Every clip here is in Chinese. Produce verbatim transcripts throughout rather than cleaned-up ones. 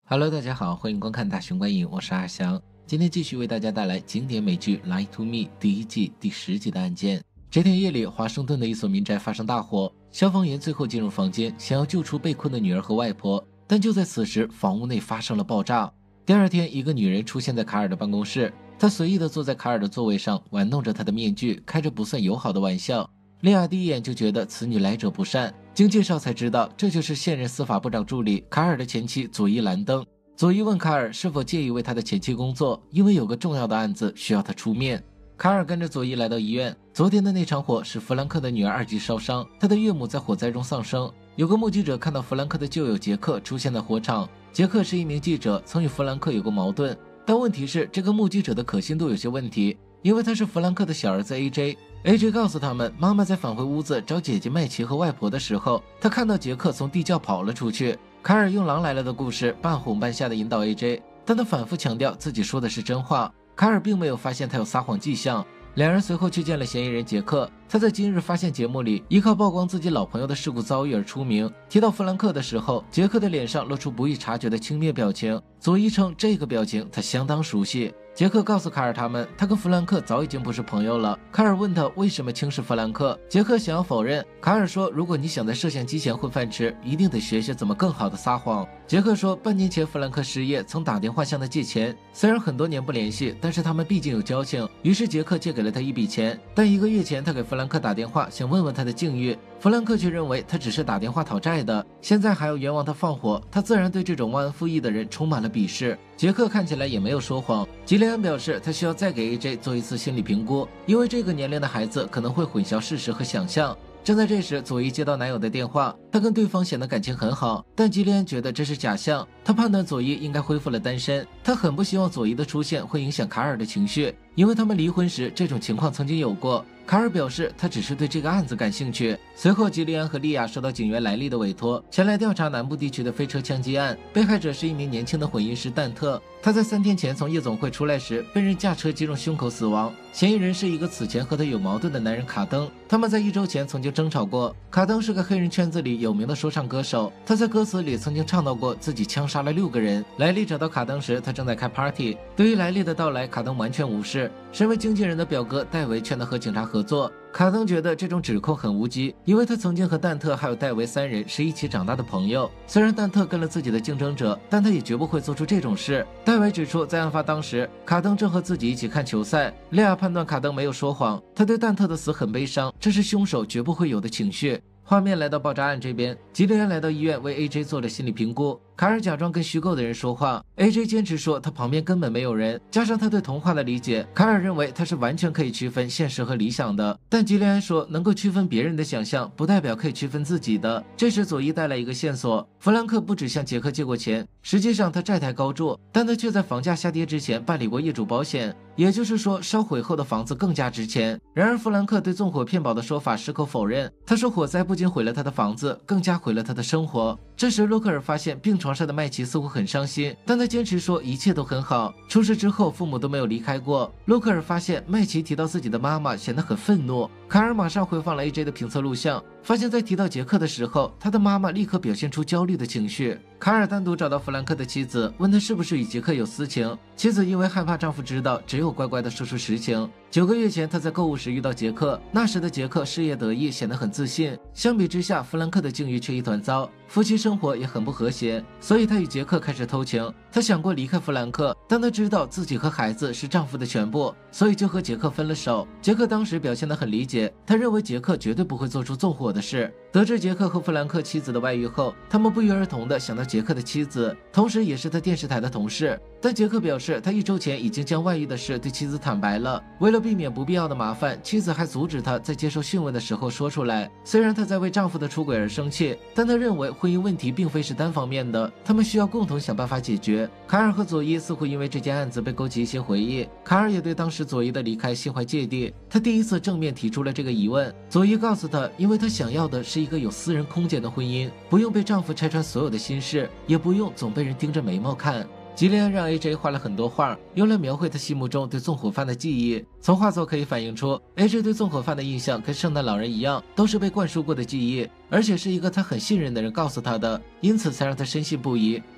Hello， 大家好，欢迎观看大熊观影，我是阿翔。今天继续为大家带来经典美剧《Lie to Me》第一季第十集的案件。这天夜里，华盛顿的一所民宅发生大火，消防员最后进入房间，想要救出被困的女儿和外婆，但就在此时，房屋内发生了爆炸。第二天，一个女人出现在卡尔的办公室，她随意地坐在卡尔的座位上，玩弄着他的面具，开着不算友好的玩笑。莉亚第一眼就觉得此女来者不善，经介绍才知道，这就是现任司法部长助理卡尔的前妻佐伊·兰登。佐伊问卡尔是否介意为他的前妻工作，因为有个重要的案子需要他出面。卡尔跟着佐伊来到医院，昨天的那场火使弗兰克的女儿二级烧伤，他的岳母在火灾中丧生。有个目击者看到弗兰克的旧友杰克出现在火场，杰克是一名记者，曾与弗兰克有过矛盾，但问题是这个目击者的可信度有些问题，因为他是弗兰克的小儿子 A J。A J 告诉他们，妈妈在返回屋子找姐姐麦琪和外婆的时候，他看到杰克从地窖跑了出去。卡尔用狼来了的故事半哄半吓地引导 A J， 但他反复强调自己说的是真话。卡尔并没有发现他有撒谎迹象。两人随后去见了嫌疑人杰克，他在今日发现节目里依靠曝光自己老朋友的事故遭遇而出名。提到弗兰克的时候，杰克的脸上露出不易察觉的轻蔑表情，佐伊称这个表情他相当熟悉。杰克告诉卡尔他们，他跟弗兰克早已经不是朋友了。卡尔问他为什么轻视弗兰克，杰克想要否认。卡尔说，如果你想在摄像机前混饭吃，一定得学学怎么更好的撒谎。杰克说，半年前弗兰克失业，曾打电话向他借钱，虽然很多年不联系，但是他们毕竟有交情，于是杰克借给了他一笔钱。但一个月前他给弗兰克打电话想问问他的境遇，弗兰克却认为他只是打电话讨债的，现在还要冤枉他放火，他自然对这种忘恩负义的人充满了鄙视。杰克看起来也没有说谎。吉利安表示他需要再给 A J 做一次心理评估，因为这个年龄的孩子可能会混淆事实和想象。正在这时，佐伊接到男友的电话，她跟对方显得感情很好，但吉利安觉得这是假象。他判断佐伊应该恢复了单身，他很不希望佐伊的出现会影响卡尔的情绪，因为他们离婚时这种情况曾经有过。卡尔表示他只是对这个案子感兴趣。随后吉利安和莉亚收到警员莱利的委托，前来调查南部地区的飞车枪击案，被害者是一名年轻的混音师蛋特，他在三天前从夜总会出来时被人驾车击中胸口死亡，嫌疑人是一个此前和他有矛盾的男人卡登，他们在一周前曾经争吵过。卡登是个黑人圈子里有名的说唱歌手，他在歌词里曾经唱到过自己枪杀了六个人。莱利找到卡登时，他正在开 party， 对于莱利的到来，卡登完全无视。身为经纪人的表哥戴维劝他和警察合作，卡登觉得这种指控很无稽，因为他曾经和蛋特还有戴维三人是一起长大的朋友。虽然蛋特跟了自己的竞争者，但他也绝不会做出这种事。戴维指出，在案发当时，卡登正和自己一起看球赛。莉亚判断卡登没有说谎，他对蛋特的死很悲伤，这是凶手绝不会有的情绪。画面来到爆炸案这边，吉利安来到医院为 A J 做了心理评估。卡尔假装跟虚构的人说话， A J 坚持说他旁边根本没有人，加上他对童话的理解，卡尔认为他是完全可以区分现实和理想的。但吉利安说，能够区分别人的想象，不代表可以区分自己的。这时佐伊带来一个线索，弗兰克不只向杰克借过钱，实际上他债台高筑，但他却在房价下跌之前办理过业主保险，也就是说烧毁后的房子更加值钱。然而弗兰克对纵火骗保的说法矢口否认，他说火灾不仅毁了他的房子，更加毁了他的生活。这时洛克尔发现病床上的麦琪似乎很伤心，但他坚持说一切都很好。出事之后父母都没有离开过。洛克尔发现麦琪提到自己的妈妈显得很愤怒。卡尔马上回放了 A J 的评测录像，发现在提到杰克的时候，他的妈妈立刻表现出焦虑的情绪。卡尔单独找到弗兰克的妻子，问他是不是与杰克有私情。妻子因为害怕丈夫知道，只有乖乖地说出实情。九个月前他在购物时遇到杰克，那时的杰克事业得意，显得很自信。相比之下，弗兰克的境遇却一团糟，夫妻生活也很不和谐，所以他与杰克开始偷情。他想过离开弗兰克，但他知道自己和孩子是丈夫的全部，所以就和杰克分了手。杰克当时表现得很理解，他认为杰克绝对不会做出纵火的事。得知杰克和弗兰克妻子的外遇后，他们不约而同地想到杰克的妻子，同时也是他电视台的同事。但杰克表示，他一周前已经将外遇的事对妻子坦白了，为了避免不必要的麻烦，妻子还阻止他在接受讯问的时候说出来。虽然他在为丈夫的出轨而生气，但他认为婚姻问题并非是单方面的，他们需要共同想办法解决。卡尔和佐伊似乎因为这件案子被勾起一些回忆，卡尔也对当时佐伊的离开心怀芥蒂，他第一次正面提出了这个疑问。佐伊告诉他，因为他想要的是一个有私人空间的婚姻，不用被丈夫拆穿所有的心事，也不用总被人盯着眉毛看。吉利安让 A J 画了很多画，用来描绘他心目中对纵火犯的记忆。从画作可以反映出 A J 对纵火犯的印象跟圣诞老人一样，都是被灌输过的记忆，而且是一个他很信任的人告诉他的，因此才让他深信不疑。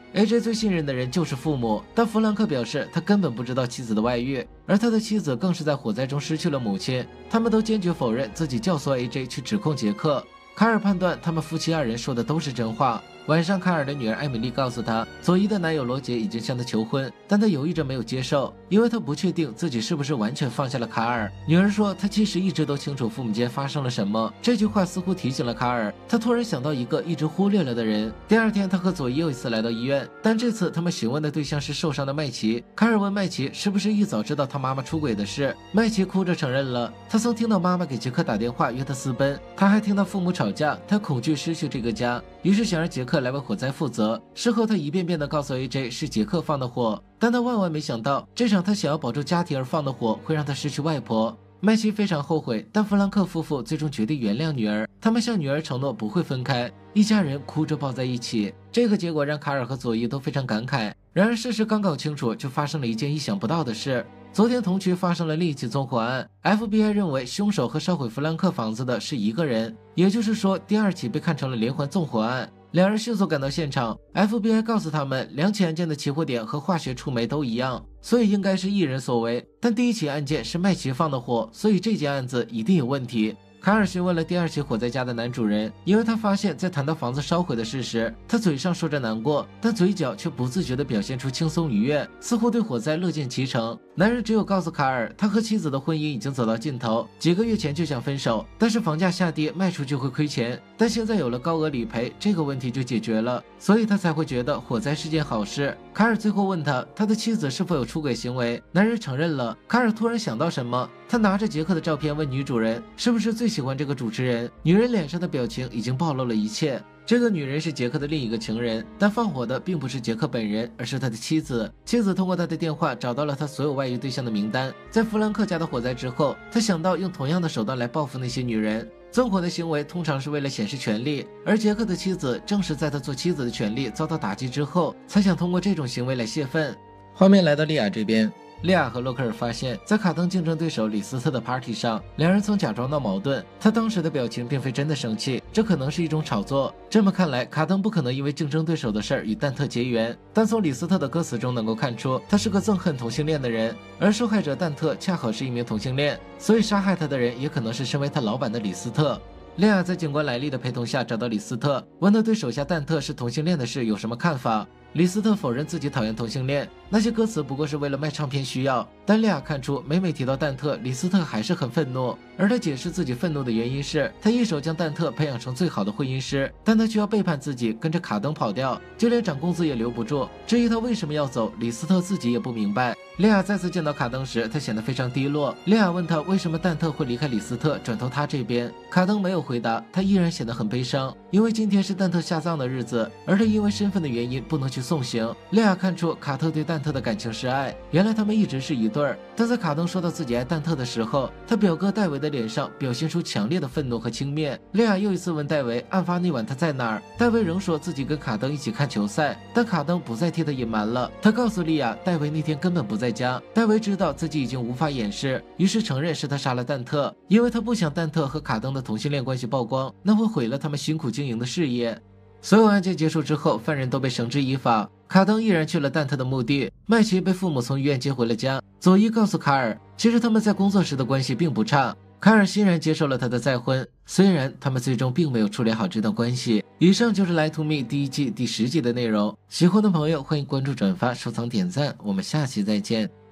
A J 最信任的人就是父母，但弗兰克表示他根本不知道妻子的外遇，而他的妻子更是在火灾中失去了母亲。他们都坚决否认自己教唆 A J 去指控杰克。卡尔判断他们夫妻二人说的都是真话。晚上，卡尔的女儿艾米丽告诉他，佐伊的男友罗杰已经向他求婚，但他犹豫着没有接受，因为他不确定自己是不是完全放下了卡尔。女儿说，她其实一直都清楚父母间发生了什么。这句话似乎提醒了卡尔，他突然想到一个一直忽略了的人。第二天，他和佐伊又一次来到医院，但这次他们询问的对象是受伤的麦琪。卡尔问麦琪是不是一早知道他妈妈出轨的事，麦琪哭着承认了，他曾听到妈妈给杰克打电话约他私奔，他还听到父母吵架，他恐惧失去这个家，于是想让杰克来为火灾负责。事后他一遍遍地告诉 A J 是杰克放的火，但他万万没想到，这场他想要保住家庭而放的火会让他失去外婆。麦琪非常后悔，但弗兰克夫妇最终决定原谅女儿，他们向女儿承诺不会分开，一家人哭着抱在一起。这个结果让卡尔和佐伊都非常感慨。然而事实刚搞清楚，就发生了一件意想不到的事。昨天同区发生了另一起纵火案， F B I 认为凶手和烧毁弗兰克房子的是一个人，也就是说第二起被看成了连环纵火案。两人迅速赶到现场， F B I 告诉他们两起案件的起火点和化学触媒都一样，所以应该是一人所为。但第一起案件是麦琪放的火，所以这件案子一定有问题。卡尔询问了第二起火灾家的男主人，因为他发现在谈到房子烧毁的事时，他嘴上说着难过，但嘴角却不自觉地表现出轻松愉悦，似乎对火灾乐见其成。男人只有告诉卡尔，他和妻子的婚姻已经走到尽头，几个月前就想分手，但是房价下跌，卖出去会亏钱，但现在有了高额理赔，这个问题就解决了，所以他才会觉得火灾是件好事。卡尔最后问他，他的妻子是否有出轨行为，男人承认了。卡尔突然想到什么，他拿着杰克的照片问女主人，是不是最喜欢这个主持人？女人脸上的表情已经暴露了一切。这个女人是杰克的另一个情人，但放火的并不是杰克本人，而是他的妻子。妻子通过他的电话找到了他所有外遇对象的名单。在弗兰克家的火灾之后，他想到用同样的手段来报复那些女人。纵火的行为通常是为了显示权力，而杰克的妻子正是在他做妻子的权利遭到打击之后，才想通过这种行为来泄愤。画面来到莉亚这边，莉亚和洛克尔发现，在卡登竞争对手李斯特的 party 上，两人曾假装闹矛盾。他当时的表情并非真的生气，这可能是一种炒作。这么看来，卡登不可能因为竞争对手的事儿与蛋特结缘。但从李斯特的歌词中能够看出，他是个憎恨同性恋的人，而受害者蛋特恰好是一名同性恋，所以杀害他的人也可能是身为他老板的李斯特。莉亚在警官莱利的陪同下找到李斯特，问他对手下蛋特是同性恋的事有什么看法。李斯特否认自己讨厌同性恋，那些歌词不过是为了卖唱片需要。但莉亚看出，每每提到蛋特，李斯特还是很愤怒。而他解释自己愤怒的原因是，他一手将蛋特培养成最好的婚姻师，但他却要背叛自己，跟着卡登跑掉，就连涨工资也留不住。至于他为什么要走，李斯特自己也不明白。莉亚再次见到卡登时，他显得非常低落。莉亚问他为什么蛋特会离开李斯特，转投他这边。卡登没有回答，他依然显得很悲伤，因为今天是蛋特下葬的日子，而他因为身份的原因不能去送行。莉亚看出卡特对蛋特的感情是爱，原来他们一直是一对儿。但在卡登说到自己爱蛋特的时候，他表哥戴维的脸上表现出强烈的愤怒和轻蔑。莉亚又一次问戴维案发那晚他在哪儿，戴维仍说自己跟卡登一起看球赛，但卡登不再替他隐瞒了。他告诉莉亚，戴维那天根本不在家。戴维知道自己已经无法掩饰，于是承认是他杀了蛋特，因为他不想蛋特和卡登的同性恋关系曝光，那会毁了他们辛苦经营的事业。所有案件结束之后，犯人都被绳之以法。卡登依然去了蛋特的墓地，麦琪被父母从医院接回了家。佐伊告诉卡尔，其实他们在工作时的关系并不差。卡尔欣然接受了他的再婚，虽然他们最终并没有处理好这段关系。以上就是《Lie to Me》第一季第十集的内容。喜欢的朋友欢迎关注、转发、收藏、点赞，我们下期再见。